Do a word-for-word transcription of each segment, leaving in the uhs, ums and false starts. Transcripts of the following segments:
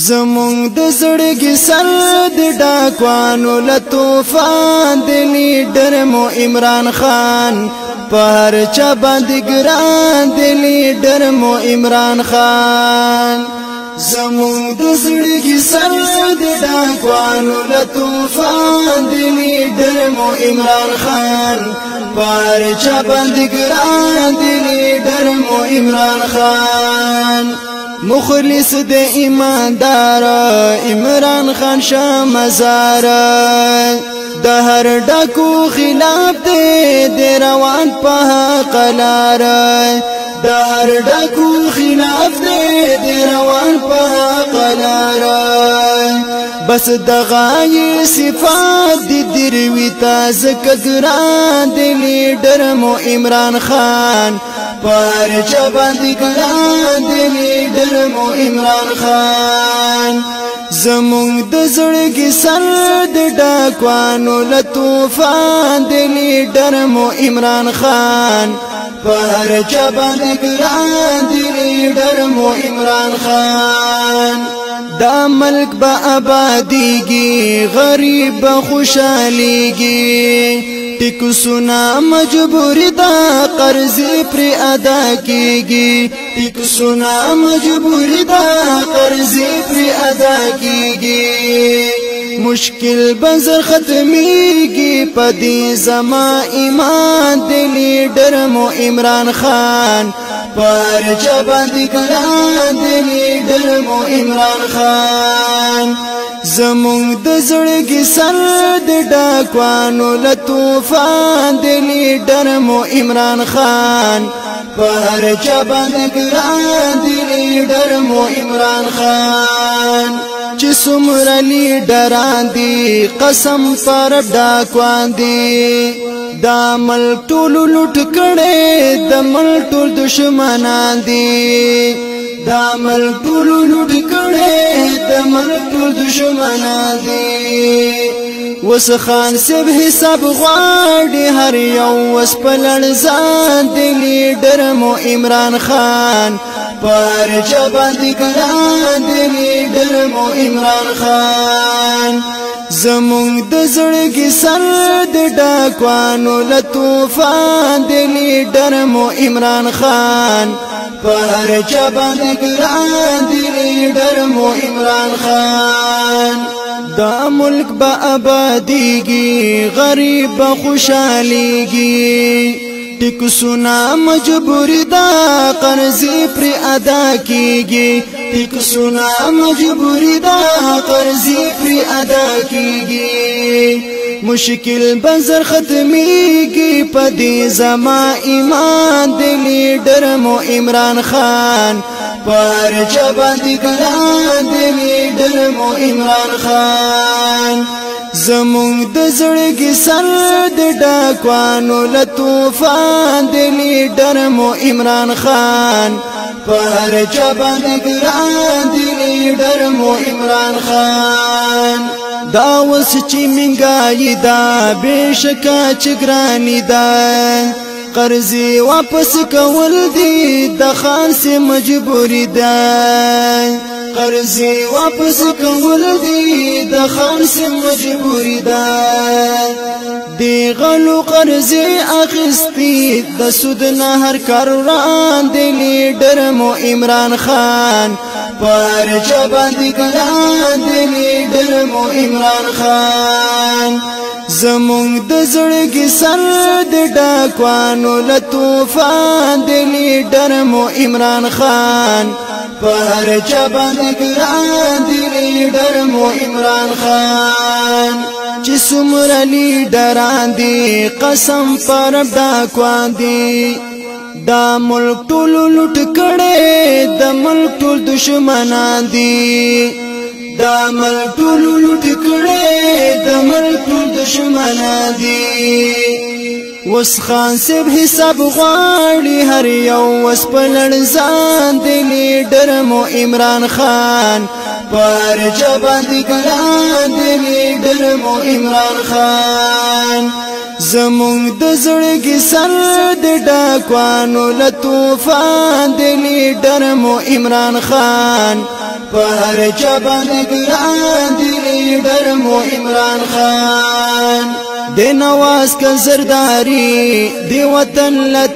زمونږ د زړګي سر د ډاکوانو له طوفان د لیډر مو عمران خان په هر چا باندې ګران د لیډر مو عمران خان زمونږ د زړګي سر د ډاکوانو له طوفان د لیډر مو عمران خان په هر چا باندې ګران د لیډر مو عمران خان مخلص د ایماندار عمران خان شاه مزار د هر ډاکو خلاف د روان په حق لار د هر ډاکو خلاف د روان په حق لار بس د غای صفات د دروي تازه ګران د لیډر مو عمران خان پر چباندی ګران د لیډر مو عمران خان زمونږ د زړګي سر د ډاکوانو له طوفان د لیډر مو عمران خان پر چباندی ګران د لیډر مو عمران خان دا ملک با آبادیږي غریب خوشاليږي ټیکو سنا مجبوری دا قرض پر ادا کیږي ټیکو سنا مجبوری دا قرض پر ادا کیږي مشکل بنظر ختمیږي پدې زما ایمان د لیډر مو عمران خان پر چباندی ګران د لیډر مو عمران خان زمونږ د زړګي سر د ډاکوانو له طوفان د لیډر مو عمران خان په هر چا باندې ګران د لیډر مو عمران خان چې څومره لیډران دي قسم پر ډاکوان دي دا ملک ټول لوټ کړي د ملک ټول دشمنان دي دا ملک ټول لوټ کړي د ملک ټول دشمنان دي وس خان سب حساب غواړي هر یو وس پلړ ځان د لیډر مو عمران خان پر چباندی ګران د لیډر مو عمران خان زمونږ د زړګي سر د ډاکوانو له طوفان د لیډر مو عمران خان په هر چا باندې ګران د لیډر مو عمران خان دا ملک با آبادیږي غریب خوشاليږي ټیکو سنا مجبوری دا قرض پر ادا کیږي ټیکو سنا مجبوری دا قرض پر ادا کیږي مشکل بنظر ختمیږي پدې زما ایمان د لیډر مو عمران خان پر چباندی ګران د لیډر مو عمران خان زمونږ د زړګي سر د ډاکوانو له طوفان د لیډر مو عمران خان پر چا باندې ګران د لیډر مو عمران خان دا وس چې منګای دا بشکا چې ګرانی دا قرضی واپس کول دی د خان سے مجبوری ده قرضی واپس کول دی د خان سے مجبوری ده دی غلو قرضی اخستی د سود نه هر کاران دی لیډر مو عمران خان پر چا باندې ګران دی لیډر مو عمران خان زمونږ د زړګي سر د ډاکوانو له طوفان د لیډر مو عمران خان په هر چا باندې ګران د لیډر مو عمران خان چې څومره لیډران دي قسم پر ډاکوان دي دا ملک ټول لوټ کړي د ملک ټول دشمنان دي دا ملک ټول لوټ کړي د ملک ټول دشمنان دي وس خان سب حساب غواړي هر یو وس پلړ ځان د لیډر مو عمران خان پر چباندی ګران د لیډر مو عمران خان زمونږ د زړګي سر د ډاکوانو له طوفان د لیډر مو عمران خان په هر چا باندې ګران دی لیډر مو عمران خان د نواز کا زرداری دی وطن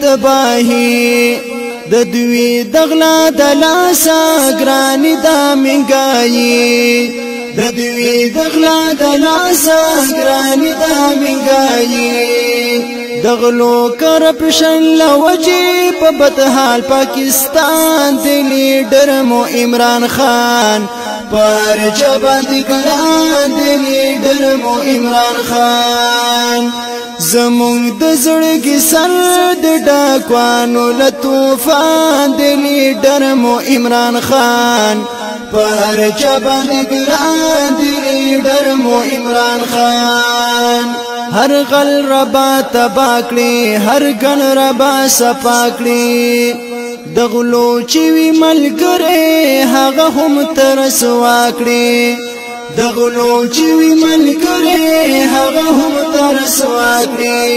لتباهی د دوی دغلا د لاسا ګرانی دا منګای د دوی دغلا د لاسا ګرانی دا منګای دغلو کرپشن لوجی په بدحال پاکستان دی لیډر مو عمران خان پر چباندی ګران دی لیډر مو عمران خان زمونږ د زړګي سر د ډاکوانو له طوفان دی لیډر مو عمران خان پر چباندی ګران دی لیډر مو عمران خان هر غل ربا تباکړي هر ګن ربا سپاکړي دغلو چې وی ملګری هغه هم ترس واکړي دغلو چې وی ملګری هغه هم ترس واکړي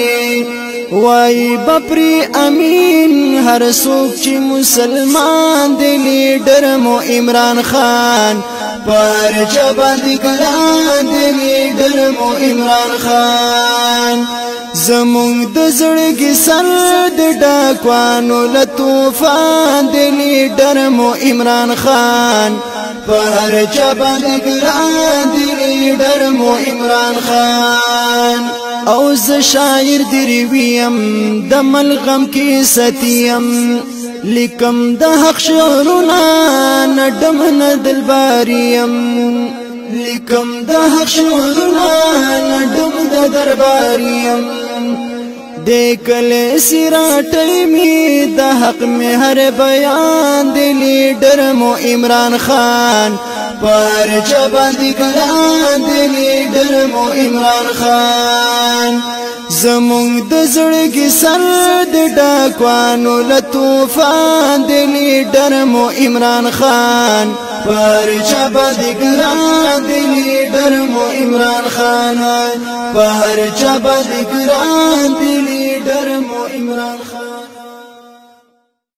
وای بپری امین هر څوک چې مسلمان دی لیډر مو عمران خان پر چباندی ګران دی لیډر مو عمران خان زمونږ د زړګي سر د ډاکوانو له طوفان دی لیډر مو عمران خان پر چباندی ګران دی لیډر مو عمران خان او ز شاعر دی ویم د ملغم کې ستیم لیکم د حق شعرونه نډم نه دلباریم لیکم د حق شعرونه نډم د درباریم د کله سراټی می د حق می هر بیان دی لیډر مو عمران خان پر چباندی ګران دی لیډر مو عمران خان زمونږ د زړګي سر د ډاکوانو له طوفان دی لیډر مو عمران خان پر چباندی ګران دی لیډر مو عمران خان پر چباندی ګران دی لیډر مو عمران خان